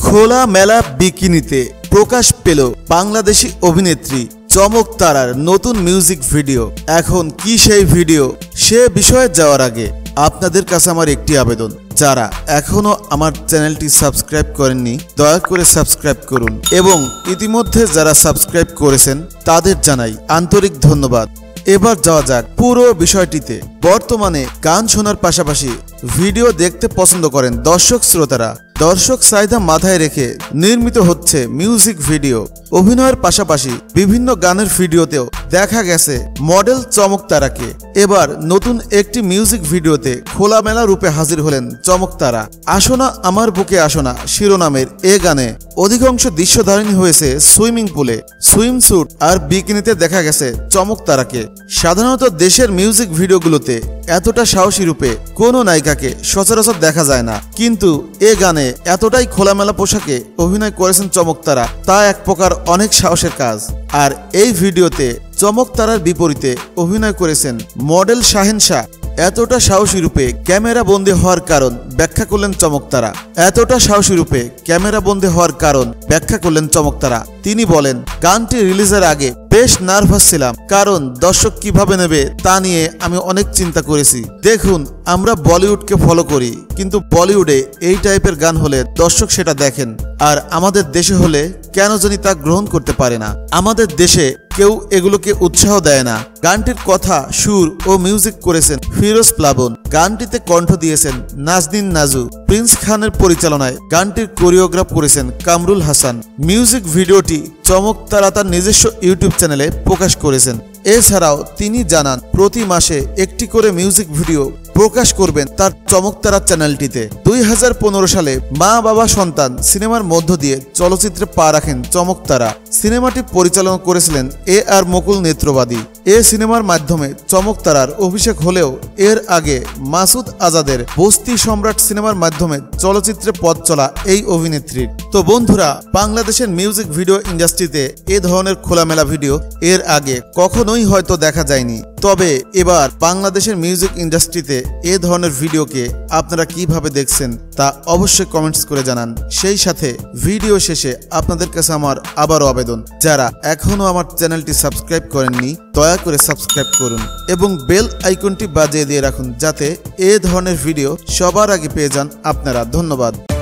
খোলামেলা বিকিনিতে প্রকাশ পেল বাংলাদেশি অভিনেত্রী চমক তারার নতুন মিউজিক ভিডিও। এখন কি সেই ভিডিও, সে বিষয়ে যাওয়ার আগে আপনাদের কাছে আমার একটি আবেদন, যারা এখনো আমার চ্যানেলটি সাবস্ক্রাইব করেননি দয়া করে সাবস্ক্রাইব করুন, এবং ইতিমধ্যে যারা সাবস্ক্রাইব করেছেন তাদের জানাই আন্তরিক ধন্যবাদ। এবার যাওয়া যাক পুরো বিষয়টিতে। বর্তমানে গান শোনার পাশাপাশি ভিডিও দেখতে পছন্দ করেন দর্শক শ্রোতারা। দর্শক চাহিদা মাথায় রেখে নির্মিত হচ্ছে মিউজিক ভিডিও। অভিনয়ের পাশাপাশি বিভিন্ন গানের ভিডিওতেও দেখা গেছে মডেল চমক তারাকে। এবার নতুন একটি মিউজিক ভিডিওতে খোলামেলা রূপে হাজির হলেন চমক তারা। আসোনা আমার বুকে আসোনা শিরোনামের এ গানে অধিকাংশ দৃশ্যধারণী হয়েছে সুইমিং পুলে। সুইমস্যুট আর বিকিনিতে দেখা গেছে চমক তারাকে। সাধারণত দেশের মিউজিক ভিডিওগুলোতে এতটা সাহসী রূপে কোনো নায়িকাকে সচরাচর দেখা যায় না, কিন্তু এ গানে এতটাই খোলামেলা পোশাকে অভিনয় করেছেন চমক তারা, তা এক প্রকার অনেক সাহসের কাজ। আর এই ভিডিওতে চমক তারার বিপরীতে অভিনয় করেছেন মডেল শাহিন শাহ। এতটা সাহসী রূপে ক্যামেরা বন্দী হওয়ার কারণ ব্যাখ্যা করলেন চমক তারা। এতটা সাহসী রূপে ক্যামেরা বন্দী হওয়ার কারণ ব্যাখ্যা করলেন চমক তারা। তিনি বলেন, গানটি রিলিজের আগে বেশ নার্ভাস ছিলাম, কারণ দর্শক কিভাবে নেবে তা নিয়ে আমি অনেক চিন্তা করেছি। দেখুন, আমরা বলিউডকে ফলো করি, কিন্তু বলিউডে এই টাইপের গান হলে দর্শক সেটা দেখেন, আর আমাদের দেশে হলে কেন জানি তা গ্রহণ করতে পারে না। আমাদের দেশে কেউ এগুলোকে উৎসাহ দেয় না। গানটির কথা, সুর ও মিউজিক করেছেন ফিরোজ প্লাবন। গানটিতে কণ্ঠ দিয়েছেন নাজনীন নাজু। প্রিন্স খানের পরিচালনায় গানটির কোরিওগ্রাফ করেছেন কামরুল হাসান। মিউজিক ভিডিওটি চমক তারা তার নিজস্ব ইউটিউব চ্যানেলে প্রকাশ করেছেন। এছাড়াও তিনি জানান, প্রতি মাসে একটি করে মিউজিক ভিডিও প্রকাশ করবেন তার চমক তারা চ্যানেলটিতে। 2015 সালে মা বাবা সন্তান সিনেমার মধ্য দিয়ে চলচ্চিত্রে পা রাখেন চমক তারা। সিনেমাটি পরিচালনা করেছিলেন আর মুকুল নেত্রবাদী। এ সিনেমার মাধ্যমে চমক তারার অভিষেক হলেও এর আগে মাসুদ আজাদের বস্তি সম্রাট সিনেমার মাধ্যমে চলচ্চিত্রে পথ চলা এই অভিনেত্রীর। তো বন্ধুরা, বাংলাদেশের মিউজিক ভিডিও ইন্ডাস্ট্রিতে এ ধরনের খোলামেলা ভিডিও এর আগে কখনোই হয়তো দেখা যায়নি। তবে এবার বাংলাদেশের মিউজিক ইন্ডাস্ট্রিতে এ ধরনের ভিডিওকে আপনারা কিভাবে দেখছেন তা অবশ্যই কমেন্টস করে জানান। সেই সাথে ভিডিও শেষে আপনাদের কাছে আমার আবারও আবেদন, যারা এখনো আমার চ্যানেলটি সাবস্ক্রাইব করেননি দয়া করে সাবস্ক্রাইব করুন এবং বেল আইকনটি বাজিয়ে দিয়ে রাখুন, যাতে এ ধরনের ভিডিও সবার আগে পেয়ে যান আপনারা। ধন্যবাদ।